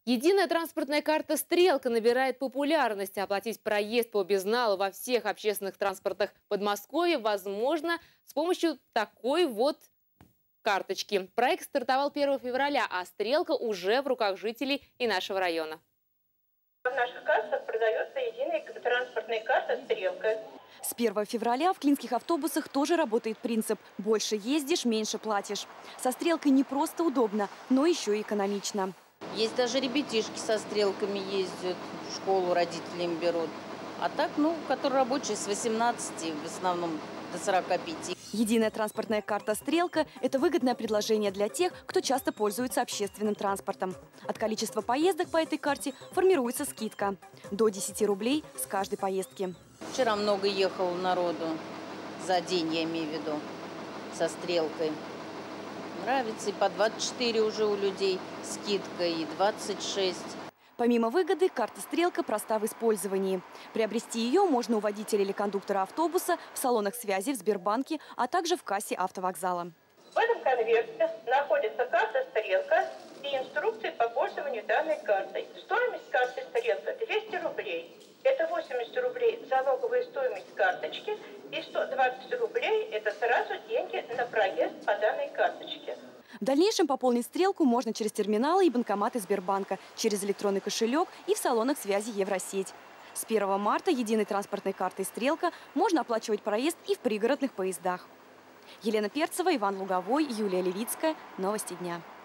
Единая транспортная карта «Стрелка» набирает популярность. Оплатить проезд по безналу во всех общественных транспортах Подмосковья возможно с помощью такой вот карточки. Проект стартовал 1 февраля, а «Стрелка» уже в руках жителей и нашего района. В наших кассах продается единая транспортная карта «Стрелка». С 1 февраля в клинских автобусах тоже работает принцип «больше ездишь, меньше платишь». Со «Стрелкой» не просто удобно, но еще и экономично. Есть даже ребятишки со «Стрелками» ездят, в школу родители им берут. А так, которые рабочие с 18, в основном до 45. Единая транспортная карта «Стрелка» – это выгодное предложение для тех, кто часто пользуется общественным транспортом. От количества поездок по этой карте формируется скидка – до 10 рублей с каждой поездки. Вчера много ехало народу, за день я имею в виду, со «Стрелкой». Нравится, и по 24 уже у людей скидка, и 26. Помимо выгоды, карта «Стрелка» проста в использовании. Приобрести ее можно у водителя или кондуктора автобуса, в салонах связи, в Сбербанке, а также в кассе автовокзала. В этом конверте находится карта «Стрелка» и инструкции по пользованию данной картой. Стоимость карты «Стрелка» 200 рублей. Это 80 рублей залоговая стоимость карточки и 120 рублей – это сразу деньги на проезд по данной карточке. В дальнейшем пополнить «Стрелку» можно через терминалы и банкоматы Сбербанка, через электронный кошелек и в салонах связи Евросеть. С 1 марта единой транспортной картой «Стрелка» можно оплачивать проезд и в пригородных поездах. Елена Перцева, Иван Луговой, Юлия Левицкая. Новости дня.